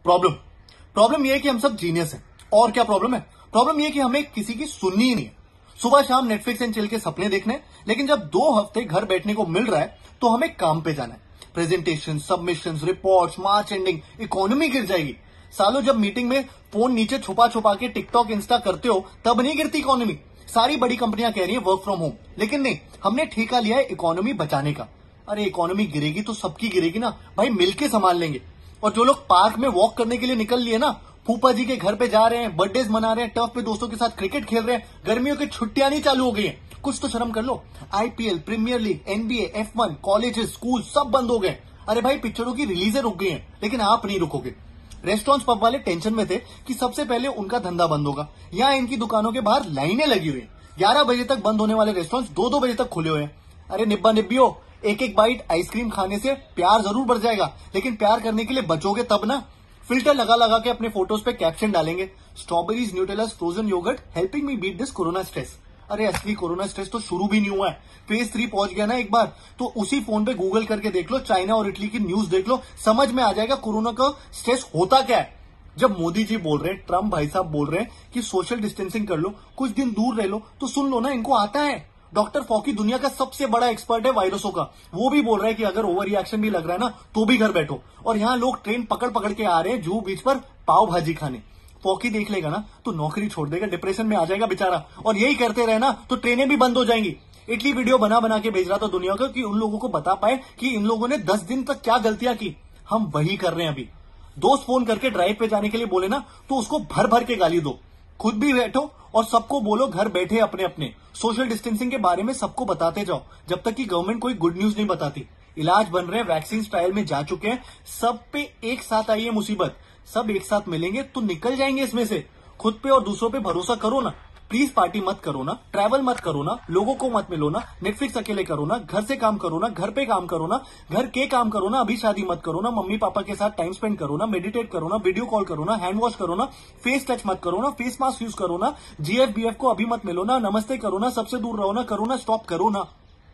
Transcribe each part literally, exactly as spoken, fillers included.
Problem problem यह है कि हम सब जीनियस हैं। और क्या प्रॉब्लम है? प्रॉब्लम यह कि हमें किसी की सुननी ही नहीं है। सुबह शाम नेटफ्लिक्स एंड चिल के सपने देखने, लेकिन जब दो हफ्ते घर बैठने को मिल रहा है तो हमें काम पे जाना है। Presentation, submissions, reports, March ending, economy गिर जाएगी। सालों जब मीटिंग में फोन नीचे छुपा छुपा के टिकटॉक इंस्टा करते हो तब नहीं गिरती इकोनॉमी। सारी बड़ी कंपनियां कह रही है वर्क फ्रॉम होम, लेकिन नहीं, हमने ठेका लिया है इकोनॉमी बचाने का। अरे इकोनॉमी गिरेगी तो सबकी गिरेगी ना भाई, मिलके संभाल लेंगे। और जो लोग पार्क में वॉक करने के लिए निकल लिए ना, फूफा जी के घर पे जा रहे हैं, बर्थडे मना रहे हैं, टर्फ पे दोस्तों के साथ क्रिकेट खेल रहे हैं, गर्मियों की छुट्टियां नहीं चालू हो गई हैं, कुछ तो शर्म कर लो। IPL, premier league, NBA, F one, colleges, school सब बंद हो गए। अरे भाई पिक्चरों की रिलीजें रुक गई हैं, लेकिन आप नहीं रुकोगे। रेस्टोरेंट्स पब वाले टेंशन में थे कि सबसे पहले उनका धंधा बंद होगा। यहाँ इनकी दुकानों के बाहर लाइनें लगी हुई है। ग्यारह बजे तक बंद होने वाले रेस्टोरेंट्स दो दो बजे तक खुले हुए हैं। अरे निब्बा निब्बियों, एक एक बाइट आइसक्रीम खाने से प्यार जरूर बढ़ जाएगा, लेकिन प्यार करने के लिए बचोगे तब ना। फिल्टर लगा लगा के अपने फोटोज पे कैप्शन डालेंगे, strawberries, Nutellas, frozen yogurt helping me beat this corona stress. अरे असली कोरोना स्ट्रेस तो शुरू भी नहीं हुआ है। फेज थ्री पहुंच गया ना एक बार तो उसी फोन पे गूगल करके देख लो, चाइना और इटली की न्यूज देख लो, समझ में आ जाएगा कोरोना का स्ट्रेस होता क्या है। जब मोदी जी बोल रहे हैं, ट्रम्प भाई साहब बोल रहे हैं कि सोशल डिस्टेंसिंग कर लो, कुछ दिन दूर रह लो, तो सुन लो ना, इनको आता है। डॉक्टर फॉकी दुनिया का सबसे बड़ा एक्सपर्ट है वायरसों का, वो भी बोल रहा है कि अगर ओवर रिएक्शन भी लग रहा है ना तो भी घर बैठो। और यहाँ लोग ट्रेन पकड़ पकड़ के आ रहे हैं जुहू बीच पर पाव भाजी खाने। फॉकी देख लेगा ना तो नौकरी छोड़ देगा, डिप्रेशन में आ जाएगा बेचारा। और यही करते रहे ना तो ट्रेनें भी बंद हो जाएंगी। इटली वीडियो बना बना के भेज रहा था दुनिया को कि उन लोगों को बता पाए कि इन लोगों ने दस दिन तक क्या गलतियां की। हम वही कर रहे हैं अभी। दोस्त फोन करके ड्राइव पे जाने के लिए बोले ना तो उसको भर भर के गाली दो, खुद भी बैठो और सबको बोलो घर बैठे अपने अपने। सोशल डिस्टेंसिंग के बारे में सबको बताते जाओ जब तक कि गवर्नमेंट कोई गुड न्यूज नहीं बताती। इलाज बन रहे हैं, वैक्सीन ट्रायल में जा चुके हैं, सब पे एक साथ आई है मुसीबत। सब एक साथ मिलेंगे तो निकल जाएंगे इसमें से। खुद पे और दूसरों पे भरोसा करो ना। प्लीज पार्टी मत करो ना, ट्रैवल मत करो ना, लोगों को मत मिलो ना, नेटफ्लिक्स अकेले करो ना, घर से काम करो ना, घर पे काम करो ना, घर के काम करो ना, अभी शादी मत करो ना, मम्मी पापा के साथ टाइम स्पेंड करो ना, मेडिटेट करो ना, वीडियो कॉल करो ना, हैंड वॉश करो ना, फेस टच मत करो ना, फेस मास्क यूज करो ना, जीएफ बीएफ को अभी मत मिलो ना, नमस्ते करो ना, सबसे दूर रहो ना, करो ना, स्टॉप करो ना।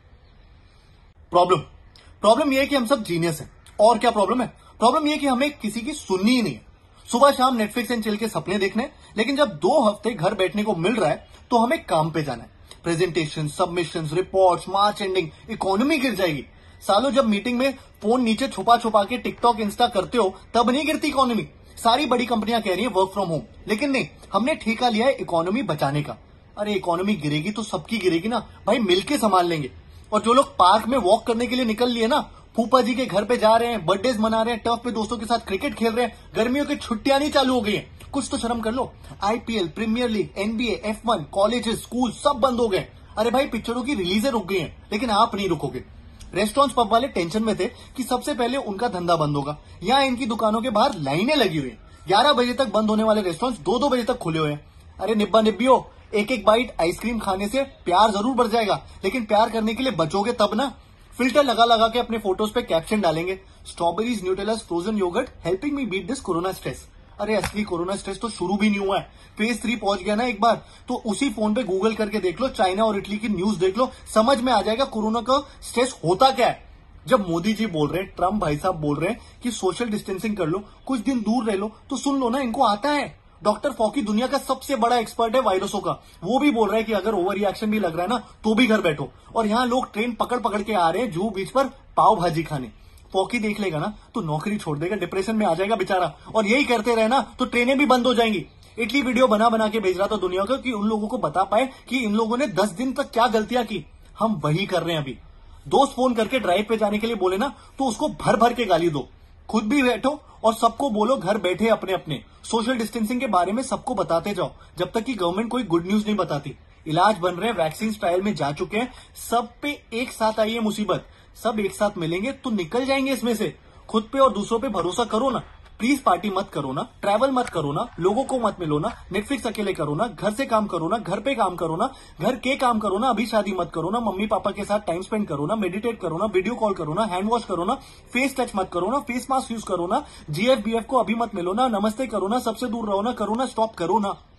प्रॉब्लम प्रॉब्लम यह है कि हम सब जीनियस हैं। और क्या प्रॉब्लम है? प्रॉब्लम यह कि हमें किसी की सुननी ही नहीं है। सुबह शाम नेटफ्लिक्स एंड चिल के सपने देखने, लेकिन जब दो हफ्ते घर बैठने को मिल रहा है तो हमें काम पे जाना है। Presentation, submissions, reports, March ending, economy गिर जाएगी। सालों जब मीटिंग में फोन नीचे छुपा छुपा के टिकटॉक इंस्टा करते हो तब नहीं गिरती इकोनॉमी। सारी बड़ी कंपनियां कह रही है वर्क फ्रॉम होम, लेकिन नहीं, हमने ठेका लिया है इकोनॉमी बचाने का। अरे इकोनॉमी गिरेगी तो सबकी गिरेगी ना भाई, मिलके संभाल लेंगे। और जो लोग पार्क में वॉक करने के लिए निकल लिए ना, फूफा जी के घर पे जा रहे हैं, बर्थडे मना रहे हैं, टर्फ पे दोस्तों के साथ क्रिकेट खेल रहे हैं, गर्मियों की छुट्टियां नहीं चालू हो गई हैं, कुछ तो शर्म कर लो। IPL, premier league, NBA, F one, colleges, school सब बंद हो गए। अरे भाई पिक्चरों की रिलीजें रुक गई हैं, लेकिन आप नहीं रुकोगे। रेस्टोरेंट्स पब वाले टेंशन में थे कि सबसे पहले उनका धंधा बंद होगा। यहाँ इनकी दुकानों के बाहर लाइनें लगी हुई है। ग्यारह बजे तक बंद होने वाले रेस्टोरेंट्स दो दो बजे तक खुले हुए हैं। अरे निब्बा निब्बियों, एक एक बाइट आइसक्रीम खाने से प्यार जरूर बढ़ जाएगा, लेकिन प्यार करने के लिए बचोगे तब ना। फिल्टर लगा लगा के अपने फोटोज पे कैप्शन डालेंगे, strawberries, Nutellas, frozen yogurt helping me beat this corona stress. अरे असली कोरोना स्ट्रेस तो शुरू भी नहीं हुआ है। फेज थ्री पहुंच गया ना एक बार तो उसी फोन पे गूगल करके देख लो, चाइना और इटली की न्यूज देख लो, समझ में आ जाएगा कोरोना का स्ट्रेस होता क्या है। जब मोदी जी बोल रहे हैं, ट्रम्प भाई साहब बोल रहे हैं कि सोशल डिस्टेंसिंग कर लो, कुछ दिन दूर रह लो, तो सुन लो ना, इनको आता है। डॉक्टर फॉकी दुनिया का सबसे बड़ा एक्सपर्ट है वायरसों का, वो भी बोल रहा है कि अगर ओवर रिएक्शन भी लग रहा है ना तो भी घर बैठो। और यहाँ लोग ट्रेन पकड़ पकड़ के आ रहे हैं जुहू बीच पर पाव भाजी खाने। फॉकी देख लेगा ना तो नौकरी छोड़ देगा, डिप्रेशन में आ जाएगा बेचारा। और यही करते रहे ना तो ट्रेनें भी बंद हो जाएंगी। इटली वीडियो बना बना के भेज रहा था दुनिया को कि उन लोगों को बता पाए कि इन लोगों ने दस दिन तक क्या गलतियां की। हम वही कर रहे हैं अभी। दोस्त फोन करके ड्राइव पे जाने के लिए बोले ना तो उसको भर भर के गाली दो, खुद भी बैठो और सबको बोलो घर बैठे अपने अपने। सोशल डिस्टेंसिंग के बारे में सबको बताते जाओ जब तक कि गवर्नमेंट कोई गुड न्यूज नहीं बताती। इलाज बन रहे हैं, वैक्सीन ट्रायल में जा चुके हैं, सब पे एक साथ आई है मुसीबत। सब एक साथ मिलेंगे तो निकल जाएंगे इसमें से। खुद पे और दूसरों पे भरोसा करो ना। प्लीज पार्टी मत करो ना, ट्रैवल मत करो ना, लोगों को मत मिलो ना, नेटफ्लिक्स अकेले करो ना, घर से काम करो ना, घर पे काम करो ना, घर के काम करो ना, अभी शादी मत करो ना, मम्मी पापा के साथ टाइम स्पेंड करो ना, मेडिटेट करो ना, वीडियो कॉल करो ना, हैंड वॉश करो ना, फेस टच मत करो ना, फेस मास्क यूज करो ना, जीएफ बीएफ को अभी मत मिलो ना, नमस्ते करो ना, सबसे दूर रहो ना, करो ना, स्टॉप करो ना।